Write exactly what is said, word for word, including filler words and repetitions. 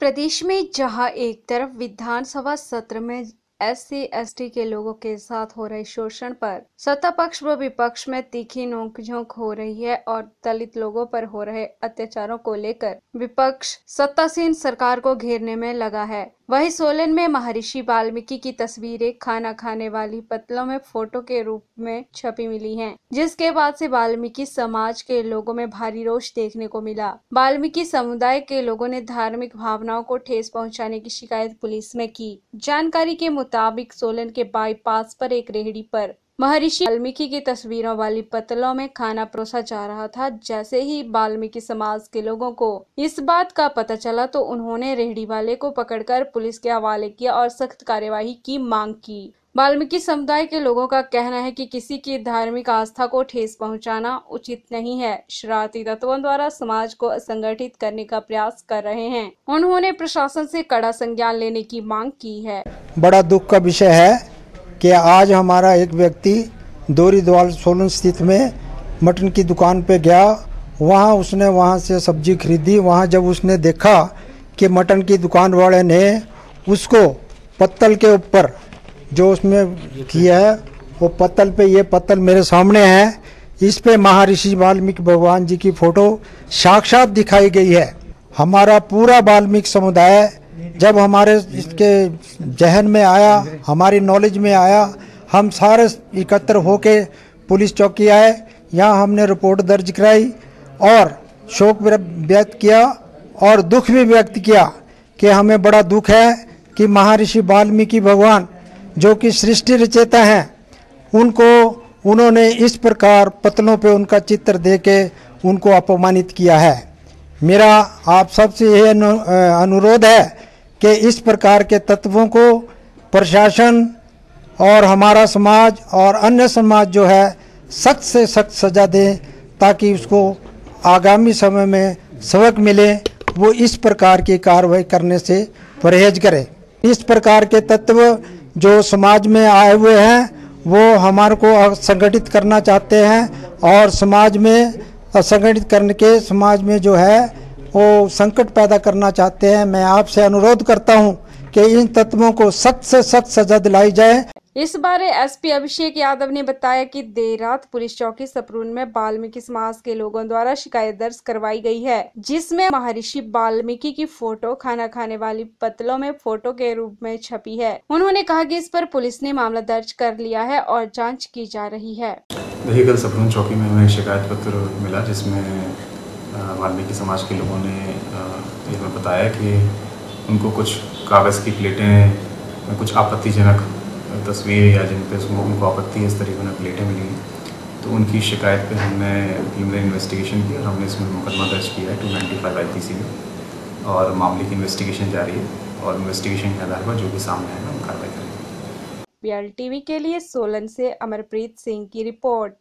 प्रदेश में जहां एक तरफ विधानसभा सत्र में एससी एसटी के लोगों के साथ हो रहे शोषण पर सत्ता पक्ष व विपक्ष में तीखी नोकझोंक हो रही है और दलित लोगों पर हो रहे अत्याचारों को लेकर विपक्ष सत्तासीन सरकार को घेरने में लगा है। वहीं सोलन में महर्षि वाल्मीकि की तस्वीरें खाना खाने वाली पत्तलों में फोटो के रूप में छपी मिली हैं, जिसके बाद से वाल्मीकि समाज के लोगों में भारी रोष देखने को मिला। वाल्मीकि समुदाय के लोगों ने धार्मिक भावनाओं को ठेस पहुंचाने की शिकायत पुलिस में की। जानकारी के मुताबिक सोलन के बाईपास पर एक रेहड़ी पर महर्षि वाल्मीकि की तस्वीरों वाली पत्तलों में खाना परोसा जा रहा था। जैसे ही वाल्मीकि समाज के लोगों को इस बात का पता चला तो उन्होंने रेहड़ी वाले को पकड़कर पुलिस के हवाले किया और सख्त कार्यवाही की मांग की। वाल्मीकि समुदाय के लोगों का कहना है कि किसी की धार्मिक आस्था को ठेस पहुंचाना उचित नहीं है। शरारती तत्वों द्वारा समाज को असंगठित करने का प्रयास कर रहे हैं। उन्होंने प्रशासन से कड़ा संज्ञान लेने की मांग की है। बड़ा दुख का विषय है कि आज हमारा एक व्यक्ति दोरीद्वाल सोलन स्थित में मटन की दुकान पे गया। वहाँ उसने वहाँ से सब्जी खरीदी। वहाँ जब उसने देखा कि मटन की दुकान वाले ने उसको पत्तल के ऊपर जो उसमें किया है, वो पत्तल पे, ये पत्तल मेरे सामने है, इस पे महर्षि वाल्मीकि भगवान जी की फोटो साक्षात दिखाई गई है। हमारा पूरा वाल्मीकि समुदाय जब हमारे इसके जहन में आया, हमारी नॉलेज में आया, हम सारे एकत्र होके पुलिस चौकी आए। यहाँ हमने रिपोर्ट दर्ज कराई और शोक व्यक्त किया और दुख भी व्यक्त किया कि हमें बड़ा दुख है कि महर्षि वाल्मीकि भगवान जो कि सृष्टि रचयिता हैं, उनको उन्होंने इस प्रकार पत्तलों पे उनका चित्र देके उनको अपमानित किया है। मेरा आप सबसे यह अनुरोध है कि इस प्रकार के तत्वों को प्रशासन और हमारा समाज और अन्य समाज जो है सख्त से सख्त सजा दें, ताकि उसको आगामी समय में सबक मिले, वो इस प्रकार की कार्रवाई करने से परहेज करे। इस प्रकार के तत्व जो समाज में आए हुए हैं वो हमारे को संगठित करना चाहते हैं और समाज में संगठित करने के समाज में जो है वो संकट पैदा करना चाहते हैं। मैं आपसे अनुरोध करता हूं कि इन तत्वों को सख्त से सख्त सजा दिलाई जाए। इस बारे एसपी अभिषेक यादव ने बताया कि देर रात पुलिस चौकी सपरून में वाल्मीकि समाज के लोगों द्वारा शिकायत दर्ज करवाई गई है, जिसमें महर्षि वाल्मीकि की फोटो खाना खाने वाली पत्तलों में फोटो के रूप में छपी है। उन्होंने कहा कि इस पर पुलिस ने मामला दर्ज कर लिया है और जाँच की जा रही है। देखिए, कल सपरून चौकी में हमें शिकायत पत्र मिला, जिसमें वाल्मीकि समाज के लोगों ने ये बताया कि उनको कुछ कागज़ की प्लेटें, कुछ आपत्तिजनक तस्वीर या जिन पे उनको आपत्ति है, इस तरीके की प्लेटें मिली। तो उनकी शिकायत पे हमने प्रीलिमिनरी इन्वेस्टिगेशन की और हमने इसमें मुकदमा दर्ज किया है two ninety five I P C में, और मामले की इन्वेस्टिगेशन जारी है और इन्वेस्टिगेशन के आधार पर जो भी सामने आएगा हम कार्रवाई करेंगे। पी एल टीवी के लिए सोलन से अमरप्रीत सिंह की रिपोर्ट।